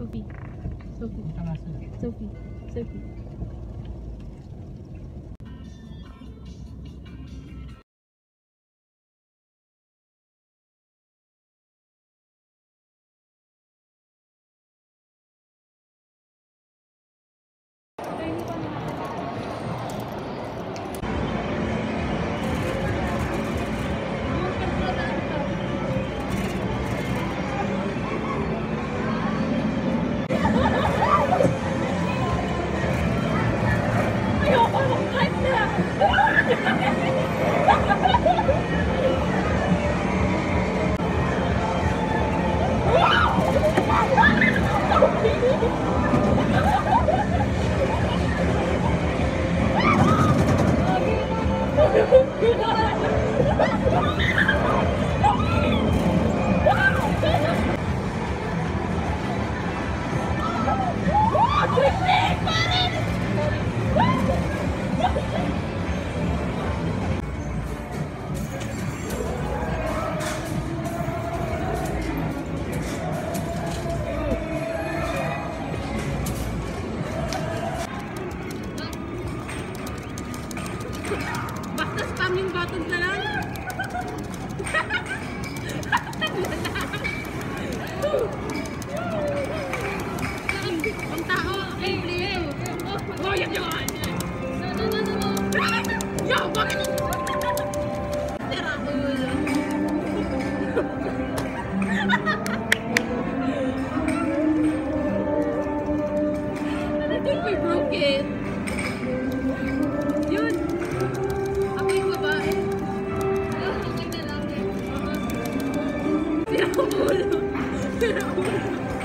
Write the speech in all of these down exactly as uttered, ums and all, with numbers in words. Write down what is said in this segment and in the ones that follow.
Sophie. Sophie. Sophie. Sophie. Basta spam yung buttons na lang. Ang tao, ay play. Oh, yan yun. No, no, no, no, no. Yo, bakit? Tira ulo. I think we broke it. Yun. Ako yung babae. Okay na lang eh. Tira ulo. Tira ulo.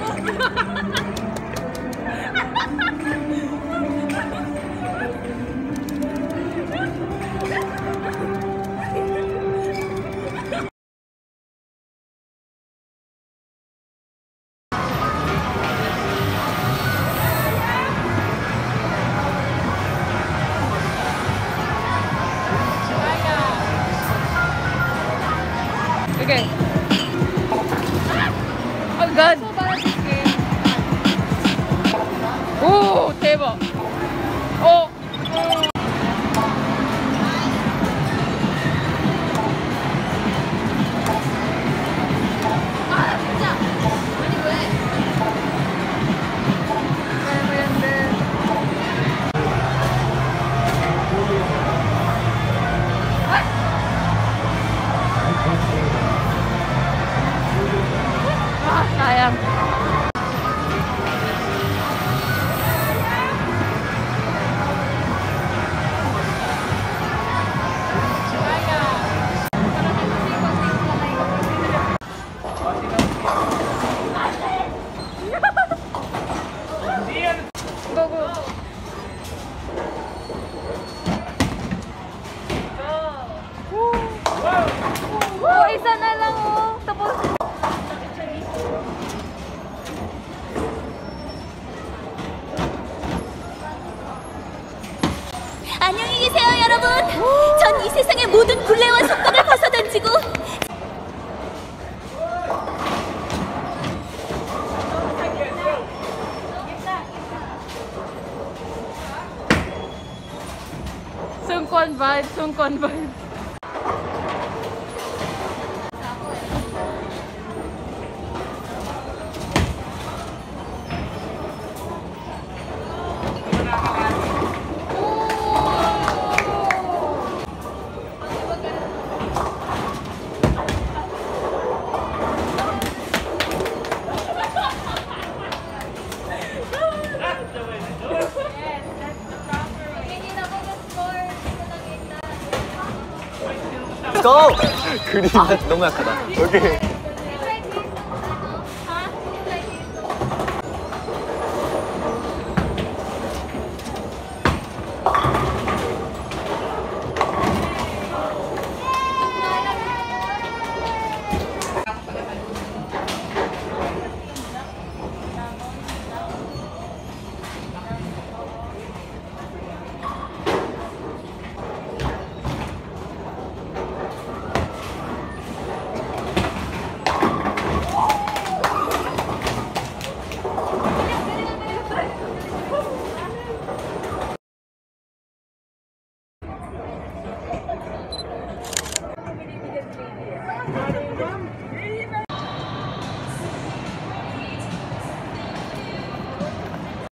Okay. Oh God. Oh, table. Oh. Sayang. Go, go. Oh, isa na lang oh. Tapos 안녕히 계세요, 여러분. 전 이 세상의 모든 굴레와 속도를 벗어던지고 Sungkwan vibe, Sungkwan vibe. 고! 그림 너무 약하다. 오케이. 아,